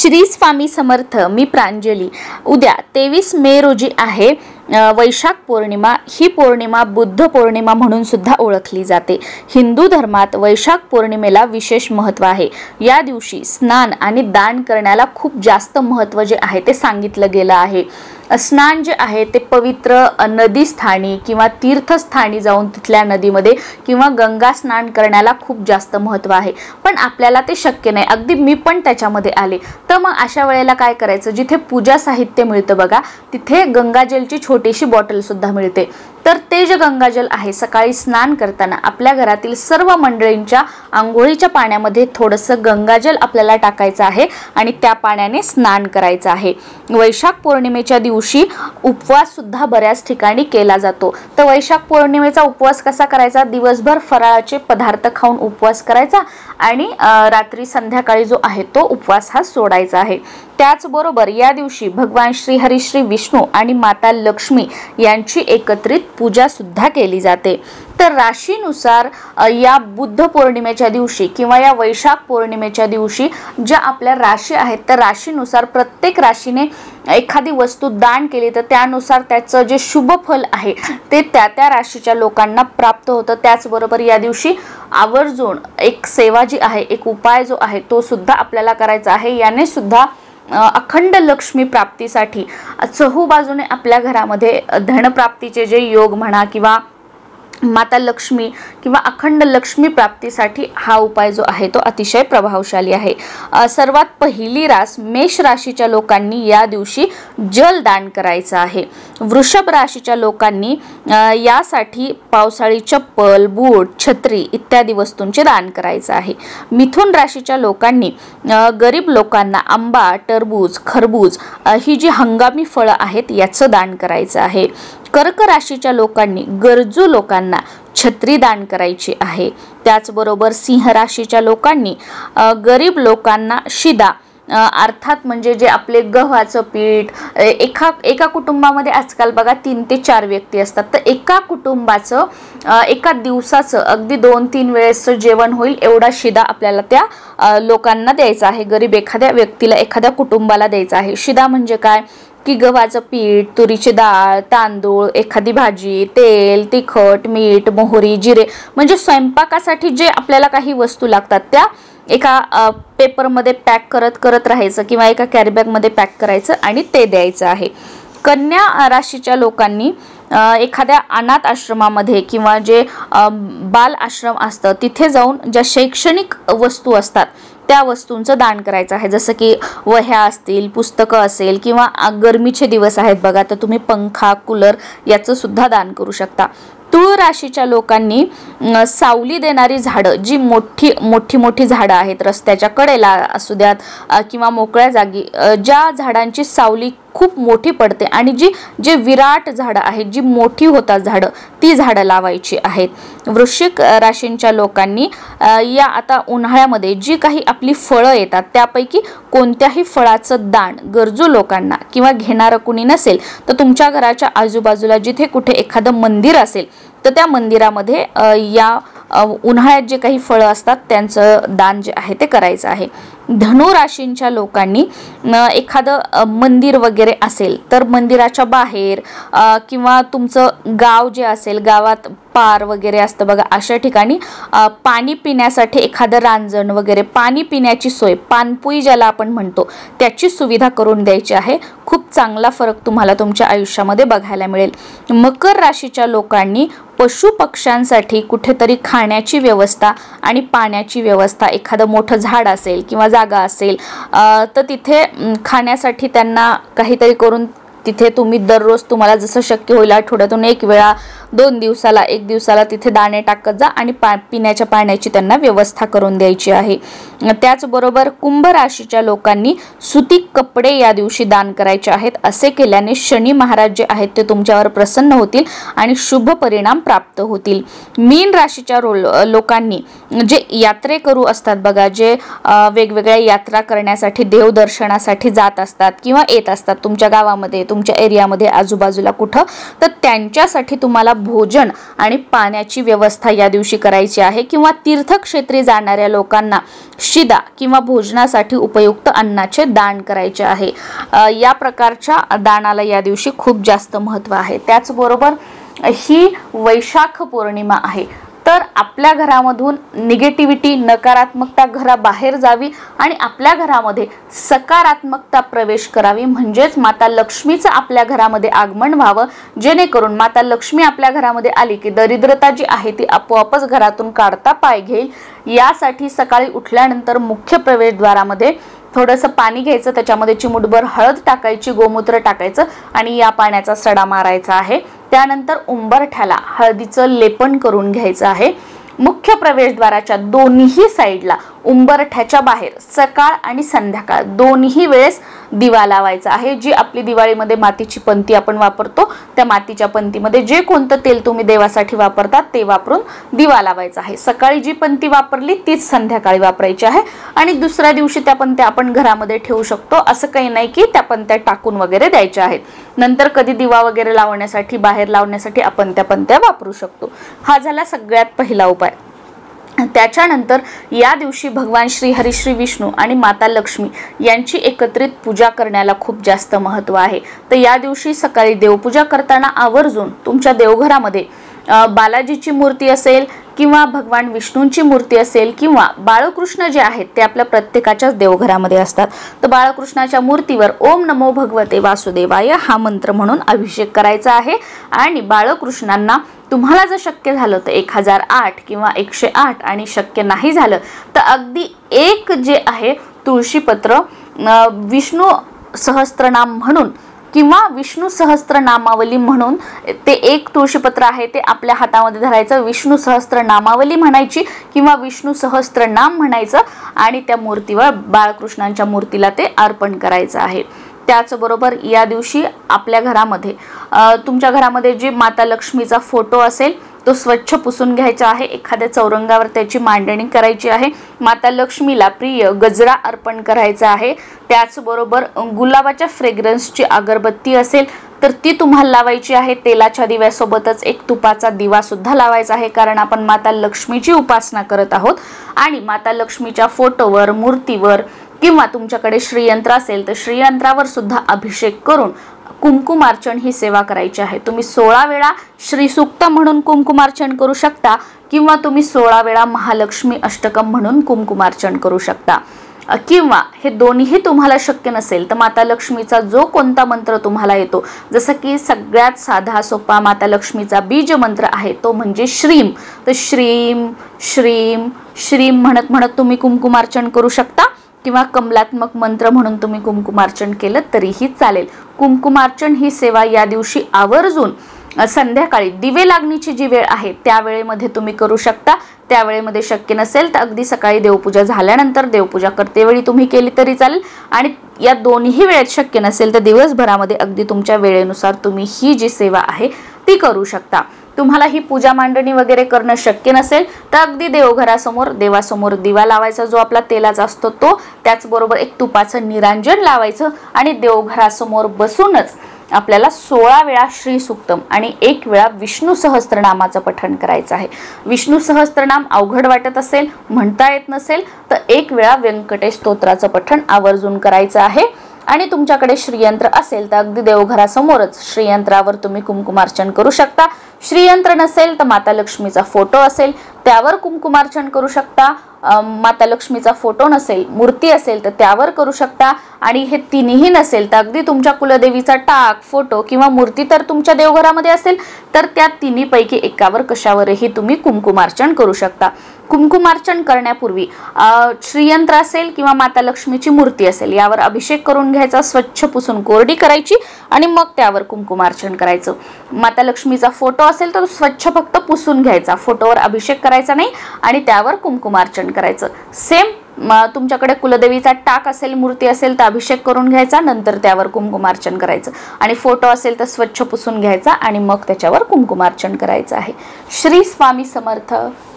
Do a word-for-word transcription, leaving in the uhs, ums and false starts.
श्री स्वामी समर्थ. मी प्रांजली. उद्या तेवीस मे रोजी आहे वैशाख पौर्णिमा. ही पौर्णिमा बुद्ध पौर्णिमा म्हणून सुद्धा ओळखली जाते. हिंदू धर्मात वैशाख पौर्णिमेला विशेष महत्त्व आहे. या दिवशी स्नान आणि दान करण्याला खूप जास्त महत्त्व जे आहे ते सांगितलं गेलं आहे. स्नान जे आहे ते पवित्र नदी स्थानी किंवा तीर्थस्थानी जाऊन तिथल्या नदीमध्ये किंवा गंगा स्नान करण्याला खूप जास्त महत्त्व आहे. पण आपल्याला ते शक्य नाही. अगदी मी पण त्याच्यामध्ये आले. तर मग अशा वेळेला काय करायचं, जिथे पूजा साहित्य मिळतं बघा तिथे गंगाजलची छोटीशी बॉटल सुद्धा मिळते. तर ते जे गंगाजल आहे सकाळी स्नान करताना आपल्या घरातील सर्व मंडळींच्या आंघोळीच्या पाण्यामध्ये थोडंसं गंगाजल आपल्याला टाकायचं आहे आणि त्या पाण्याने स्नान करायचं आहे. वैशाख पौर्णिमेच्या दिवशी उपवास सुद्धा बऱ्याच ठिकाणी केला जातो. तर वैशाख पौर्णिमेचा उपवास कसा करायचा, दिवसभर फराळाचे पदार्थ खाऊन उपवास करायचा आणि रात्री संध्याकाळी जो आहे तो उपवास हा सोडायचा आहे. त्याचबरोबर या दिवशी भगवान श्री हरी श्री विष्णू आणि माता लक्ष्मी यांची एकत्रित पूजा सुद्धा केली जाते. तर राशीनुसार या बुद्ध पौर्णिमेच्या दिवशी किंवा या वैशाख पौर्णिमेच्या दिवशी ज्या आपल्या राशी आहेत त्या राशीनुसार प्रत्येक राशीने एखादी वस्तू दान केली तर त्यानुसार त्याचं जे शुभ फल आहे ते त्या त्या राशीच्या लोकांना प्राप्त होतं. त्याचबरोबर या दिवशी आवर्जून एक सेवा जी आहे, एक उपाय जो आहे तो सुद्धा आपल्याला करायचा आहे. याने सुद्धा अखंड लक्ष्मी प्राप्तीसाठी चहूबाजूने आपल्या घरामध्ये धनप्राप्तीचे जे योग म्हणा किंवा माता लक्ष्मी किंवा अखंड लक्ष्मी प्राप्तीसाठी हा उपाय जो आहे तो अतिशय प्रभावशाली आहे. सर्वात पहिली रास मेष राशीच्या लोकांनी या दिवशी जलदान करायचं आहे. वृषभ राशीच्या लोकांनी यासाठी पावसाळी चप्पल, बूट, छत्री इत्यादी वस्तूंचे दान करायचं आहे. मिथुन राशीच्या लोकांनी गरीब लोकांना आंबा, टरबूज, खरबूज ही जी हंगामी फळं आहेत याचं दान करायचं आहे. कर्क राशीच्या लोकांनी गरजू लोकांना छत्री दान करायची आहे. त्याचबरोबर सिंह राशीच्या लोकांनी गरीब लोकांना शिदा अर्थात म्हणजे जे आपले गव्हाचं पीठ, एका एका कुटुंबामध्ये आजकाल बघा तीन ते चार व्यक्ती असतात तर एका कुटुंबाचं एका दिवसाचं अगदी दोन तीन वेळेसचं जेवण होईल एवढा शिदा आपल्याला त्या लोकांना द्यायचा आहे. गरीब एखाद्या व्यक्तीला, एखाद्या कुटुंबाला द्यायचा आहे. शिदा म्हणजे काय की गव्हाचं पीठ, तुरीची डाळ, तांदूळ, एखादी भाजी, तेल, तिखट, मीठ, मोहरी, जिरे म्हणजे स्वयंपाकासाठी जे आपल्याला काही वस्तू लागतात त्या एका पेपरमध्ये पॅक करत करत राहायचं किंवा एका कॅरीबॅगमध्ये पॅक करायचं आणि ते द्यायचं आहे. कन्या राशीच्या लोकांनी एखाद्या अनाथ आश्रमामध्ये किंवा जे बाल आश्रम असतं तिथे जाऊन ज्या शैक्षणिक वस्तू असतात त्या वस्तूंचं दान करायचं आहे. जसं की वह्या असतील, पुस्तकं असेल किंवा गरमीचे दिवस आहेत बघा तर तुम्ही पंखा, कूलर याचं सुद्धा दान करू शकता. तुळ राशीच्या लोकांनी सावली देणारी झाडं, जी मोठी मोठी मोठी झाडं आहेत रस्त्याच्या कडेला असू द्यात किंवा मोकळ्या जागी, ज्या झाडांची सावली खूप मोठी पडते आणि जी जे विराट झाडं आहेत, जी मोठी होतात झाडं, ती झाडं लावायची आहेत. वृश्चिक राशींच्या लोकांनी या आता उन्हाळ्यामध्ये जी काही आपली फळं येतात त्यापैकी कोणत्याही फळाचं दान गरजू लोकांना किंवा घेणारं कुणी नसेल तर तुमच्या घराच्या आजूबाजूला जिथे कुठे एखादं मंदिर असेल तर त्या मंदिरामध्ये या उन्हाळ्यात जे काही फळं असतात त्यांचं दान जे आहे ते करायचं आहे. धनु राशींच्या लोकांनी एखादं मंदिर वगैरे असेल तर मंदिराच्या बाहेर किंवा तुमचं गाव जे असेल, गावात पार वगैरे असतं बघा, अशा ठिकाणी पाणी पिण्यासाठी एखादं रांजण वगैरे, पाणी पिण्याची सोय, पाणपोई ज्याला आपण म्हणतो त्याची सुविधा करून द्यायची आहे. खूप चांगला फरक तुम्हाला तुमच्या आयुष्यामध्ये बघायला मिळेल. मकर राशीच्या लोकांनी पशु पक्ष्यांसाठी कुठेतरी खाण्याची व्यवस्था आणि पाण्याची व्यवस्था, एखादं मोठं झाड असेल किंवा जागा असेल तर तिथे खाण्यासाठी त्यांना काहीतरी करून तिथे तुम्ही दररोज तुम्हाला जसं शक्य होईल आठवड्यातून एक वेळा, दोन दिवसाला, एक दिवसाला तिथे दाणे टाकत जा आणि पा पिण्याच्या पाण्याची त्यांना व्यवस्था करून द्यायची आहे. त्याचबरोबर कुंभ राशीच्या लोकांनी सुती कपडे या दिवशी दान करायचे आहेत. असे केल्याने शनी महाराज जे आहेत ते तुमच्यावर प्रसन्न होतील आणि शुभ परिणाम प्राप्त होतील. मीन राशीच्या लोकांनी जे यात्रेकरू असतात बघा, जे वेगवेगळ्या यात्रा करण्यासाठी, देवदर्शनासाठी जात असतात किंवा येत असतात तुमच्या गावामध्ये, तुमच्या एरियामध्ये, आजूबाजूला कुठं, तर त्यांच्यासाठी तुम्हाला भोजन आणि पाण्याची व्यवस्था या दिवशी करायची आहे, किंवा तीर्थक्षेत्री जाणाऱ्या लोकांना शिदा किंवा भोजनासाठी उपयुक्त अन्नाचे दान करायचे आहे। या प्रकारच्या दानाला या दिवशी खूप जास्त महत्त्व आहे। त्याचबरोबर ही वैशाख पौर्णिमा आहे, तर आपल्या घरामधून निगेटिव्हिटी, नकारात्मकता घराबाहेर जावी आणि आपल्या घरामध्ये सकारात्मकता प्रवेश करावी, म्हणजेच माता लक्ष्मीचं आपल्या घरामध्ये आगमन व्हावं, जेणेकरून माता लक्ष्मी आपल्या घरामध्ये आली की दरिद्रता जी आहे ती आपोआपच घरातून काढता पाय घेईल। यासाठी सकाळी उठल्यानंतर मुख्य प्रवेशद्वारामध्ये थोडंसं पाणी घ्यायचं, त्याच्यामध्ये चिमूटभर हळद टाकायची, गोमूत्र टाकायचं आणि या पाण्याचा सडा मारायचा आहे। त्यानंतर उंबरठ्याला हळदीचं लेपन करून घ्यायचं आहे। मुख्य प्रवेशद्वाराच्या दोन्ही साईडला उंबरठ्याच्या बाहेर सकाळ आणि संध्याकाळ दोन्ही वेळेस दिवा लावायचा आहे। जी आपली दिवाळीमध्ये मातीची पंती आपण वापरतो, त्या मातीच्या पंतीमध्ये जे कोणतं तेल तुम्ही देवासाठी वापरतात ते वापरून दिवा लावायचा आहे। सकाळी जी पंती वापरली तीच संध्याकाळी वापरायची आहे आणि दुसऱ्या दिवशी त्या पंत्या आपण घरामध्ये ठेवू शकतो, असं काही नाही की त्या पंत्या टाकून वगैरे द्यायच्या आहेत। नंतर कधी दिवा वगैरे लावण्यासाठी, बाहेर लावण्यासाठी आपण त्या पंत्या वापरू शकतो। हा झाला सगळ्यात पहिला उपाय। त्याच्यानंतर या दिवशी भगवान श्री हरी, श्री विष्णू आणि माता लक्ष्मी यांची एकत्रित पूजा करण्याला खूप जास्त महत्त्व आहे। तर या दिवशी सकाळी देवपूजा करताना आवर्जून तुमच्या देवघरामध्ये बालाजीची मूर्ती असेल किंवा भगवान विष्णूंची मूर्ती असेल किंवा बाळकृष्ण जे आहेत ते आपल्या प्रत्येकाच्याच देवघरामध्ये असतात, तर बाळकृष्णाच्या मूर्तीवर ओम नमो भगवते वासुदेवाय हा मंत्र म्हणून अभिषेक करायचा आहे। आणि बाळकृष्णांना तुम्हाला जर शक्य झालं तर एक हजार आठ किंवा एकशे आठ आणि शक्य नाही झालं तर अगदी एक जे आहे तुळशीपत्र विष्णू सहस्त्रनाम म्हणून किंवा विष्णू सहस्त्रनामावली म्हणून ते एक तुळशीपत्र आहे ते आपल्या हातामध्ये धरायचं, विष्णू सहस्त्रनामावली म्हणायची किंवा विष्णू सहस्त्रनाम म्हणायचं आणि त्या मूर्तीवर बाळकृष्णांच्या मूर्तीला ते अर्पण करायचं आहे। त्याचबरोबर या दिवशी आपल्या घरामध्ये तुमच्या घरामध्ये जी माता लक्ष्मीचा फोटो असेल तो स्वच्छ पुसून घ्यायचा आहे, एखाद्या चौरंगावर त्याची मांडणी करायची आहे। माता लक्ष्मीला प्रिय गजरा अर्पण करायचा आहे। त्याचबरोबर गुलाबाच्या फ्रेग्रन्सची अगरबत्ती असेल तर ती तुम्हाला लावायची आहे। तेलाच्या दिव्यासोबतच एक तुपाचा दिवा सुद्धा लावायचा आहे, कारण आपण माता लक्ष्मीची उपासना करत आहोत। आणि माता लक्ष्मीच्या फोटोवर, मूर्तीवर किंवा तुमच्याकडे श्रीयंत्र असेल तर श्रीयंत्रावर सुद्धा अभिषेक करून कुंकुमार्चन ही सेवा करायची आहे। तुम्ही सोळा वेळा श्री सूक्त म्हणून कुंकुमार्चन करू शकता किंवा तुम्ही सोळा वेळा महालक्ष्मी अष्टकम म्हणून कुंकुमार्चन करू शकता, किंवा हे दोन्ही तुम्हाला शक्य नसेल तर माता लक्ष्मीचा जो कोणता मंत्र तुम्हाला येतो, जसं की सगळ्यात साधा सोपा माता लक्ष्मीचा बीज मंत्र आहे तो म्हणजे श्रीम, तर श्रीम श्रीम श्रीम म्हणत म्हणत तुम्ही कुंकुमार्चन करू शकता किंवा कमलात्मक मंत्र म्हणून तुम्ही कुंकुमार्चन केलं तरीही चालेल। कुंकुमार्चन ही सेवा या दिवशी आवर्जून संध्याकाळी दिवे लागणीची जी वेळ आहे त्या वेळेमध्ये तुम्ही करू शकता। त्या वेळेमध्ये शक्य नसेल तर अगदी सकाळी देवपूजा झाल्यानंतर देवपूजा करतेवेळी तुम्ही केली तरी चालेल, आणि या दोन्ही वेळेत शक्य नसेल तर दिवसभरामध्ये अगदी तुमच्या वेळेनुसार तुम्ही ही जी सेवा आहे ती करू शकता। तुम्हाला ही पूजा मांडणी वगैरे करणं शक्य नसेल तर अगदी देवघरासमोर देवासमोर दिवा लावायचा जो आपला तेलाचा असतो तो, त्याचबरोबर एक तुपाचं निरांजन लावायचं आणि देवघरासमोर बसूनच आपल्याला सोळा वेळा श्री सूक्तम आणि एक वेळा विष्णू सहस्त्रनामाचं पठण करायचं आहे। विष्णू सहस्त्रनाम अवघड वाटत असेल, म्हणता येत नसेल तर एक वेळा व्यंकटेश स्तोत्राचं पठण आवर्जून करायचं आहे। आणि तुमच्याकडे श्रीयंत्र असेल तर अगदी देवघरासमोरच श्रीयंत्रावर तुम्ही कुंकुमार्चन करू शकता। श्रीयंत्र नसेल तर माता लक्ष्मीचा फोटो असेल त्यावर कुंकुमार्चन करू शकता। माता लक्ष्मीचा फोटो नसेल, मूर्ती असेल तर त्यावर करू शकता। आणि हे तिन्ही नसेल तर अगदी तुमच्या कुलदेवीचा टाक, फोटो किंवा मूर्ती तर तुमच्या देवघरामध्ये असेल तर त्या तिन्हीपैकी एकावर कशावरही तुम्ही कुंकुमार्चन करू शकता। कुंकुमार्चन करण्यापूर्वी श्रीयंत्र असेल किंवा माता लक्ष्मीची मूर्ती असेल यावर अभिषेक करून घ्यायचा, स्वच्छ पुसून कोरडी करायची आणि मग त्यावर कुंकुमार्चन करायचं। माता लक्ष्मीचा फोटो असेल तर स्वच्छ फक्त पुसून घ्यायचा, फोटोवर अभिषेक करायचा नाही आणि त्यावर कुंकुमार्चन करायचं। सेम तुमच्याकडे कुलदेवीचा टाक असेल, मूर्ती असेल तर अभिषेक करून घ्यायचा, नंतर त्यावर कुंकुमार्चन करायचं, आणि फोटो असेल तर स्वच्छ पुसून घ्यायचा आणि मग त्याच्यावर कुंकुमार्चन करायचं आहे। श्री स्वामी समर्थ।